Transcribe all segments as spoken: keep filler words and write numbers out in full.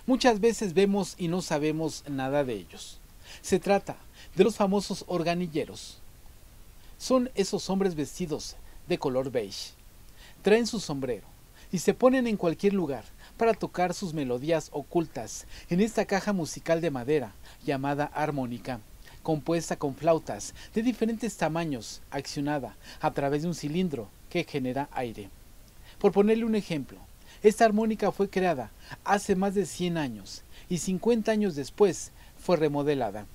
Muchas veces vemos y no sabemos nada de ellos. Se trata de los famosos organilleros. Son esos hombres vestidos de color beige. Traen su sombrero y se ponen en cualquier lugar para tocar sus melodías ocultas en esta caja musical de madera llamada armónica, compuesta con flautas de diferentes tamaños, accionada a través de un cilindro que genera aire. Por ponerle un ejemplo, esta armónica fue creada hace más de cien años y cincuenta años después fue remodelada.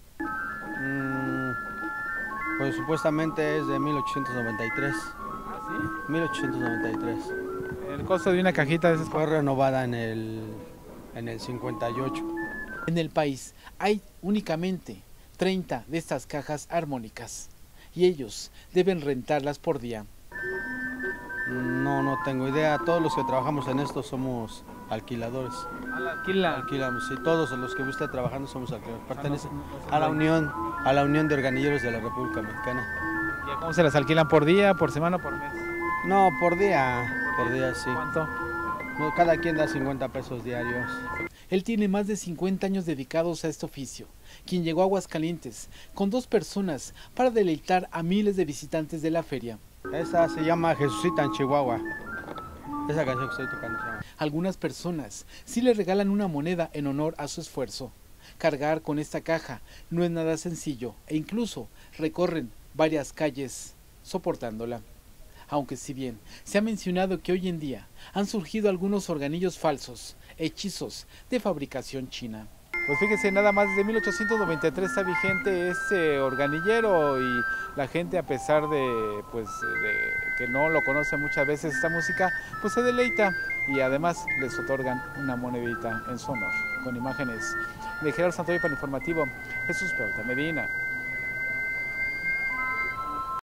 Mm, pues supuestamente es de mil ochocientos noventa y tres. ¿Ah, sí? mil ochocientos noventa y tres. El costo de una cajita de esas Fue renovada en el, en el cincuenta y ocho. En el país hay únicamente treinta de estas cajas armónicas y ellos deben rentarlas por día. No, no tengo idea. Todos los que trabajamos en esto somos alquiladores. Alquila. Alquilamos, sí, todos los que usted trabajando somos alquiladores. Pertenecen no, no, no, a la no. unión, a la Unión de Organilleros de la República Mexicana. ¿Y cómo se las alquilan? ¿Por día, por semana, por mes? No, por día, por día sí. ¿Cuánto? No, cada quien da cincuenta pesos diarios. Él tiene más de cincuenta años dedicados a este oficio, quien llegó a Aguascalientes con dos personas para deleitar a miles de visitantes de la feria. Esa se llama Jesucita en Chihuahua. Esa canción que estoy tocando se llama. Algunas personas sí le regalan una moneda en honor a su esfuerzo. Cargar con esta caja no es nada sencillo e incluso recorren varias calles soportándola. Aunque si bien se ha mencionado que hoy en día han surgido algunos organillos falsos, hechizos de fabricación china. Pues fíjense, nada más desde mil ochocientos noventa y tres está vigente este organillero y la gente, a pesar de, pues, de que no lo conoce muchas veces esta música, pues se deleita y además les otorgan una monedita en su honor. Con imágenes de Gerardo Santoyo para el informativo, Jesús Peralta Medina.